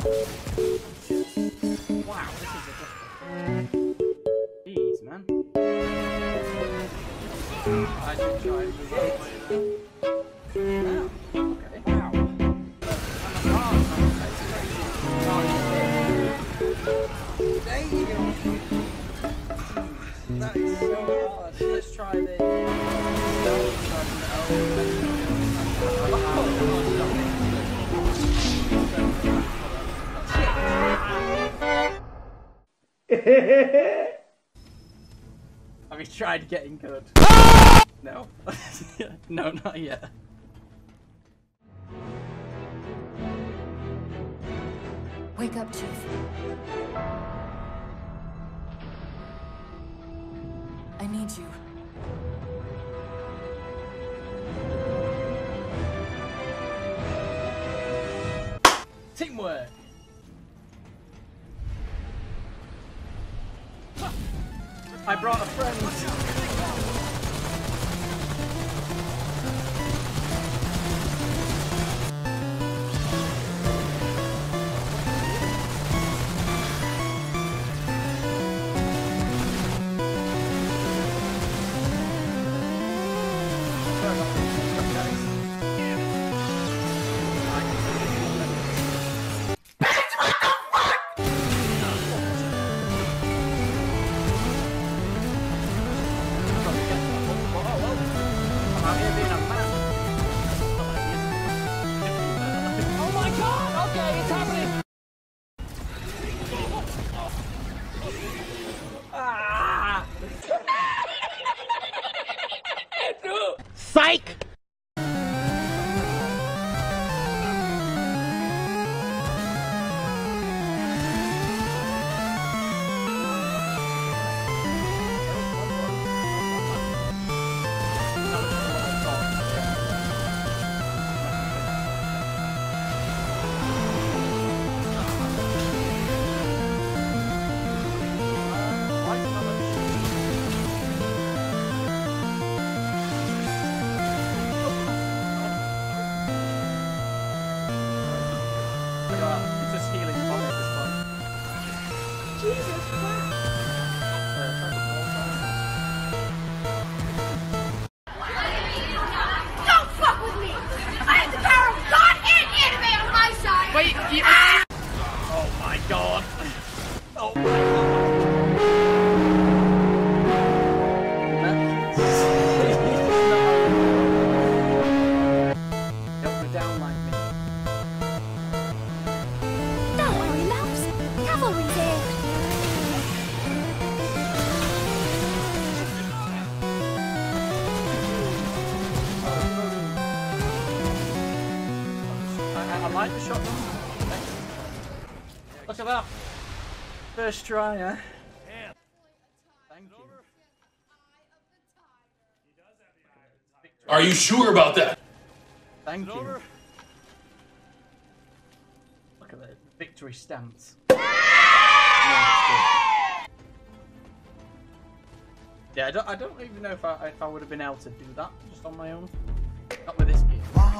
Wow, this is a difficult. Jeez, man. I did try to move out of the way now. Okay. Wow. There you go. That is so hard. Let's try this. Have you tried getting good? No. No, not yet. Wake up, Chief. I need you. Teamwork! I brought a friend! Psych! Oh my god! Oh my god! Don't go down like me. Don't worry, loves. Cavalry's here. I like the shotgun. Look at that. First try, eh? Thank you. Are you sure about that? Thank you. Look at the victory stance. Yeah, I don't even know if I would have been able to do that just on my own. Not with this game. Wow.